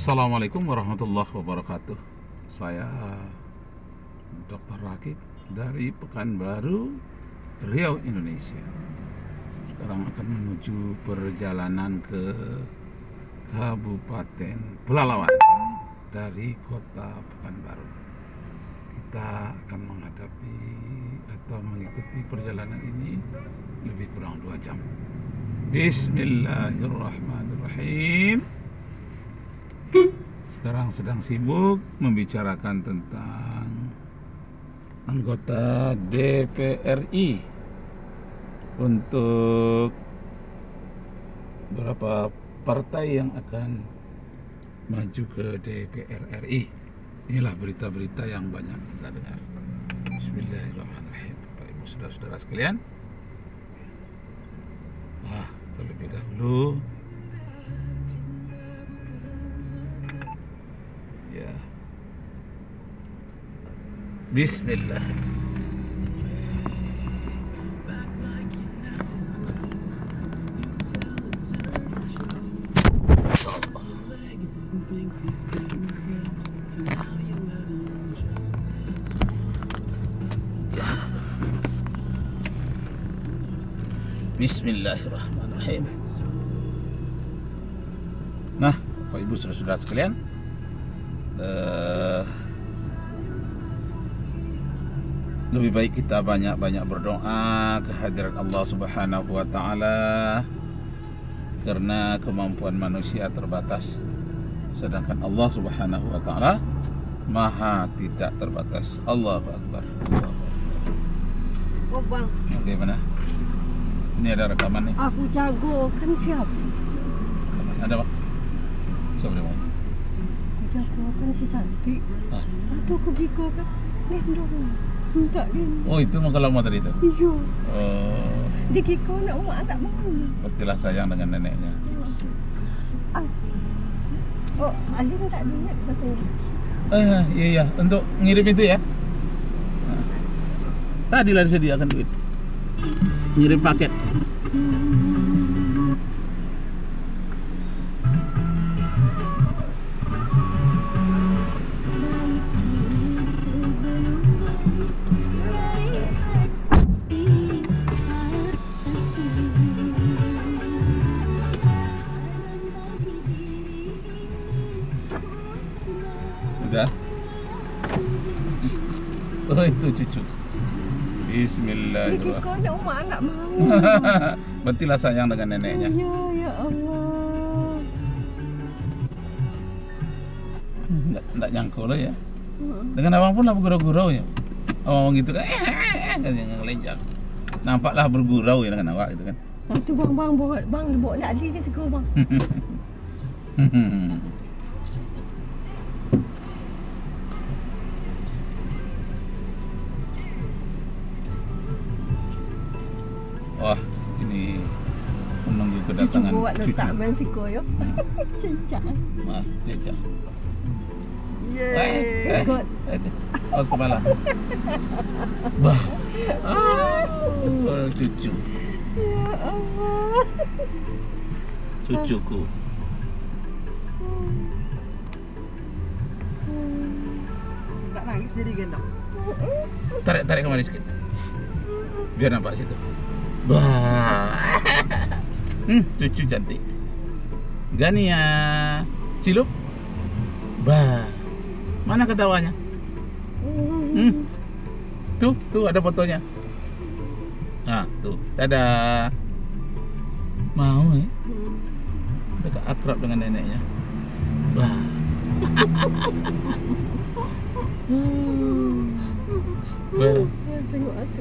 Assalamualaikum warahmatullahi wabarakatuh. Saya Dr. Rakib dari Pekanbaru, Riau, Indonesia. Sekarang akan menuju perjalanan ke Kabupaten Pelalawan dari kota Pekanbaru. Kita akan menghadapi atau mengikuti perjalanan ini lebih kurang 2 jam. Bismillahirrahmanirrahim. Sekarang sedang sibuk membicarakan tentang anggota DPRI untuk beberapa partai yang akan maju ke DPR RI. Inilah berita-berita yang banyak kita dengar. Bismillahirrahmanirrahim. Bapak Ibu saudara-saudara sekalian, terlebih dahulu ya, Bismillah. Bismillahirrahmanirrahim. Nah, Bapak Ibu saudara-saudara sekalian, lebih baik kita banyak-banyak berdoa kehadiran Allah Subhanahu wa Ta'ala, karena kemampuan manusia terbatas, sedangkan Allah Subhanahu wa Ta'ala Maha tidak terbatas. Allahu Akbar. Oh bang, Bagaimana? Ini ada rekaman nih. aku jago kan siap. Ada Pak? Siapa dia mau? Aku jago kan si cantik. Atau aku biko kan gendong. Minta gendong. Oh, itu mau kalau mau tadi itu? Iya. Oh, Di kiko nak mak tak mau. berartilah sayang dengan neneknya. Oh, Alim tak duit katanya. Iya. Untuk ngirim itu ya. Tadi lah disediakan duit. Ngirim paket. Udah. Oh, itu cucu. Di kiko Bismillahirrahmanirrahim. nak mak tak mau. Berartilah sayang dengan neneknya. Ya, ya Allah. Nggak nyangkul lo ya. Dengan abang pun lah bergurau-gurau ya. Abang gitu kan, kan yang ngelenjak. Nampaklah bergurau ya dengan awak gitu kan. Itu bang bawa nak Ali ke sego bang. Wah, ini menunggu kedatangan Cucu buat cucu. letak main sego yo. Cincang. Cecak. Yeay. Ikut. Awas kepala. Bah. Cucu. Ya Allah. Cucuku. Tak nangis jadi gendong. Tarik kemari sedikit. Biar nampak situ. Bah. Cucu cantik. Gania. Cilup. Bah. Mana ketawanya? Tuh ada fotonya. Tuh. Dadah. Mau ya? Udah akrab dengan neneknya. Bah. Bah. Tengok atuk.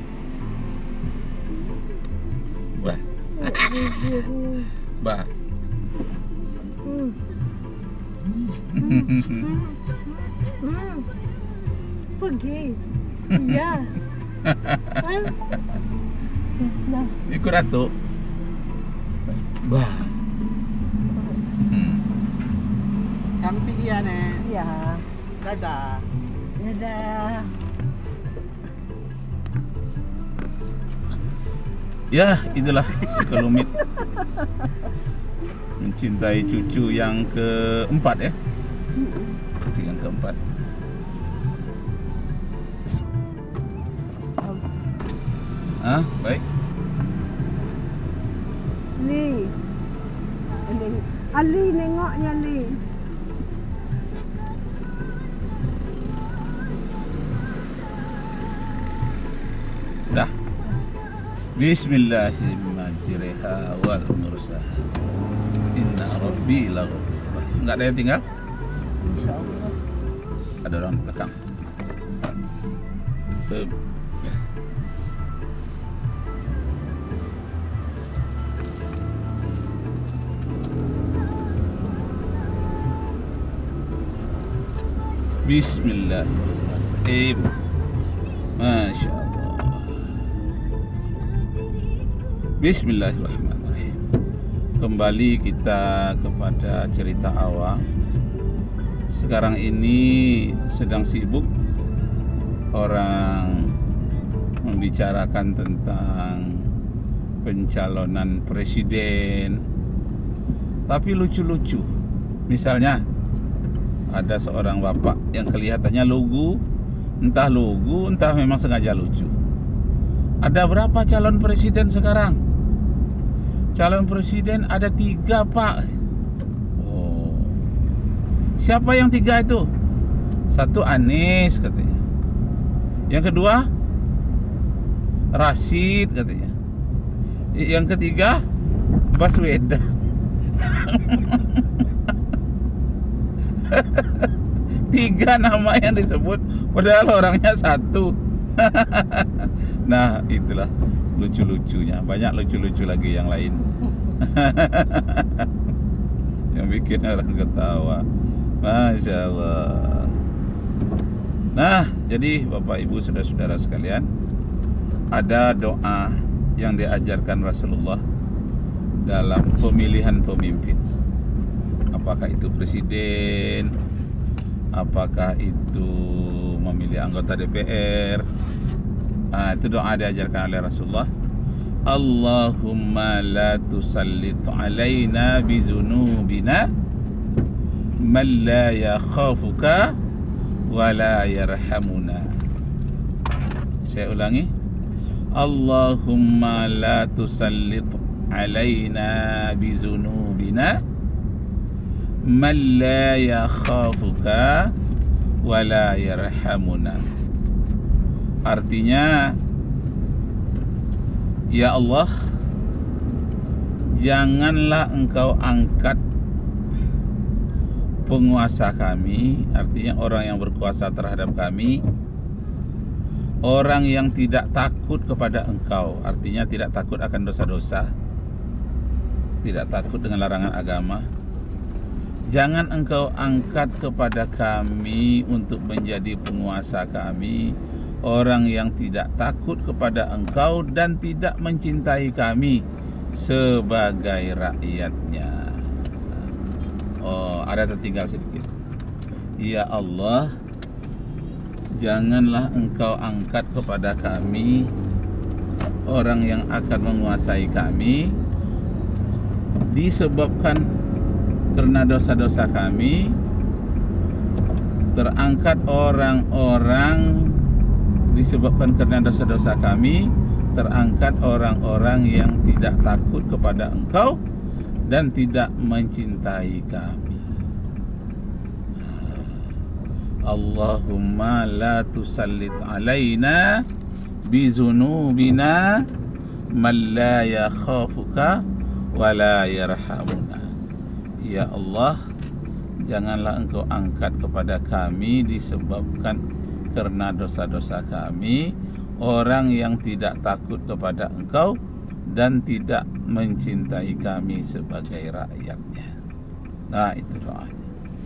Bah. Bah. Pergi. Ya. Nah. Ikut atuk. Bah. Cantik ya nek. Ya. Dadah. Dadah. Ya, itulah sekelumit mencintai cucu yang keempat ya. Cucu yang keempat. Baik. Ali nengoknya Li. Dah. Bismillahirrahmanirrahim wal mursalah. Inna rabbi laghafurur rahim. Enggak ada yang tinggal? Insyaallah. Ada orang di belakang. Bismillahirrahmanirrahim. Masya Allah. Bismillahirrahmanirrahim. Kembali kita kepada cerita awal. Sekarang ini sedang sibuk orang membicarakan tentang pencalonan presiden, tapi lucu-lucu. Misalnya ada seorang bapak yang kelihatannya lugu, entah memang sengaja lucu. Ada berapa calon presiden sekarang? Calon presiden ada 3, Pak. Oh, siapa yang 3 itu? Satu Anies katanya, yang kedua Rashid katanya, yang ketiga Baswedan. 3 nama yang disebut, padahal orangnya 1. Nah, itulah lucu-lucunya. Banyak lucu-lucu lagi yang lain yang bikin orang ketawa. Masya Allah. Nah, jadi Bapak Ibu saudara-saudara sekalian, ada doa yang diajarkan Rasulullah dalam pemilihan pemimpin. Apakah itu presiden, apakah itu memilih anggota DPR. Itu doa diajarkan oleh Rasulullah. Allahumma la tusallit alaina bizunubina man la yakhafuka wa la yarhamuna. Saya ulangi. Allahumma la tusallit alaina bizunubina man la yakhafuka wa la yarhamuna. Artinya, ya Allah, janganlah engkau angkat penguasa kami, artinya orang yang berkuasa terhadap kami, orang yang tidak takut kepada engkau, artinya tidak takut akan dosa-dosa, tidak takut dengan larangan agama. Jangan engkau angkat kepada kami untuk menjadi penguasa kami orang yang tidak takut kepada engkau dan tidak mencintai kami sebagai rakyatnya. Oh, ada tertinggal sedikit. Ya Allah, janganlah engkau angkat kepada kami orang yang akan menguasai kami disebabkan karena dosa-dosa kami, terangkat orang-orang disebabkan karena dosa-dosa kami, terangkat orang-orang yang tidak takut kepada engkau dan tidak mencintai kami. Allahumma la tusallit alaina bizunubina man la yakhafuka wa la yarhamuna. Ya Allah, janganlah engkau angkat kepada kami disebabkan karena dosa-dosa kami orang yang tidak takut kepada engkau dan tidak mencintai kami sebagai rakyatnya. Nah, itu doanya.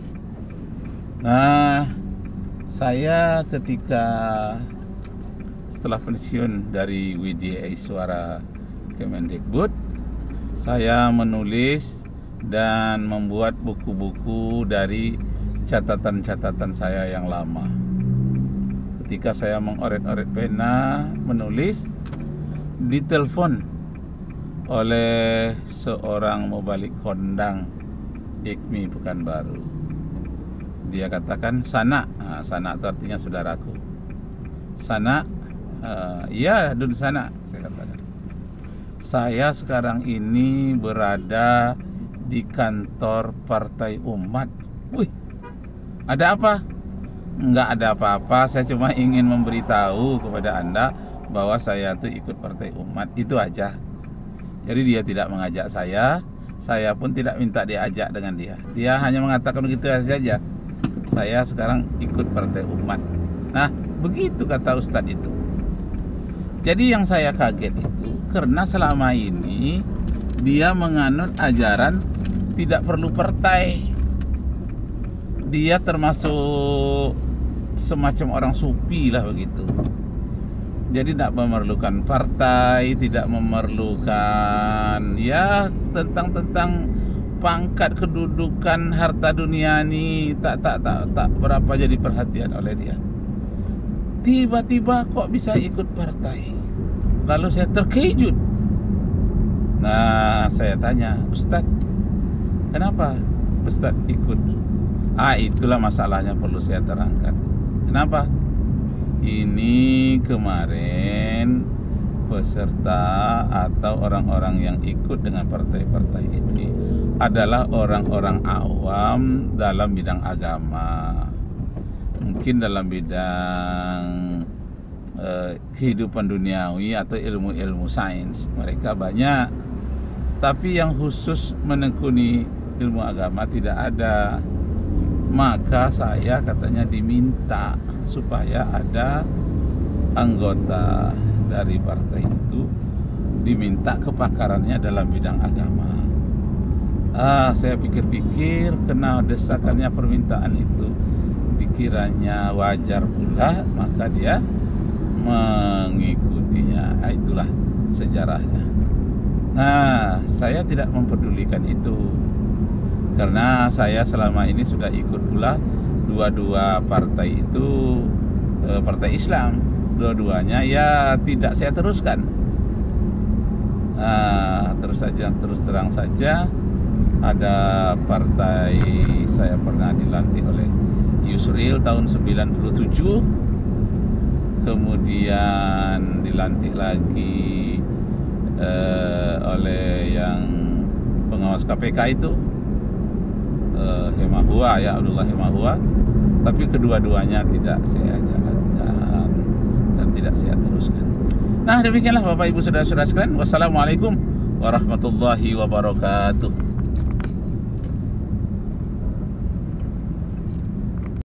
Nah, saya ketika setelah pensiun dari WDI Suara Kemendikbud, saya menulis dan membuat buku-buku dari catatan-catatan saya yang lama. Ketika saya mengoret-oret pena, menulis, ditelepon oleh seorang mubalik kondang IKMI Pekanbaru. Dia katakan sana, sana itu artinya saudaraku. Sana, iya duduk sana. Saya katakan, saya sekarang ini berada di kantor Partai Umat. Wih, ada apa? Enggak ada apa-apa, saya cuma ingin memberitahu kepada Anda bahwa saya tuh ikut Partai Umat, itu aja. Jadi dia tidak mengajak saya pun tidak minta diajak dengan dia. Dia hanya mengatakan begitu saja. Saya sekarang ikut Partai Umat. Nah, begitu kata Ustadz itu. Jadi yang saya kaget itu karena selama ini dia menganut ajaran tidak perlu partai. Dia termasuk semacam orang sufi lah begitu. Jadi tidak memerlukan partai, tidak memerlukan ya tentang pangkat, kedudukan, harta dunia ini tak berapa jadi perhatian oleh dia. Tiba-tiba kok bisa ikut partai. Lalu saya terkejut. Nah, saya tanya, Ustadz, kenapa Ustadz ikut? Itulah masalahnya perlu saya terangkan. Kenapa? Ini kemarin peserta atau orang-orang yang ikut dengan partai-partai ini adalah orang-orang awam dalam bidang agama, mungkin dalam bidang kehidupan duniawi atau ilmu-ilmu sains. Mereka banyak, tapi yang khusus menekuni ilmu agama tidak ada. Maka saya katanya diminta supaya ada anggota dari partai itu diminta kepakarannya dalam bidang agama. Saya pikir-pikir kena desakannya permintaan itu dikiranya wajar pula, maka dia mengikutinya. Itulah sejarahnya. Nah, saya tidak mempedulikan itu karena saya selama ini sudah ikut pula dua-dua partai itu, partai Islam. Dua-duanya ya tidak saya teruskan. Terus terang saja, ada partai saya pernah dilantik oleh Yusril tahun 97, kemudian dilantik lagi oleh yang pengawas KPK itu, Hemahua ya, Abdullah Hemahua. Tapi kedua-duanya tidak saya jalankan dan tidak saya teruskan. Nah, demikianlah Bapak Ibu Saudara-saudara sekalian. Wassalamualaikum warahmatullahi wabarakatuh.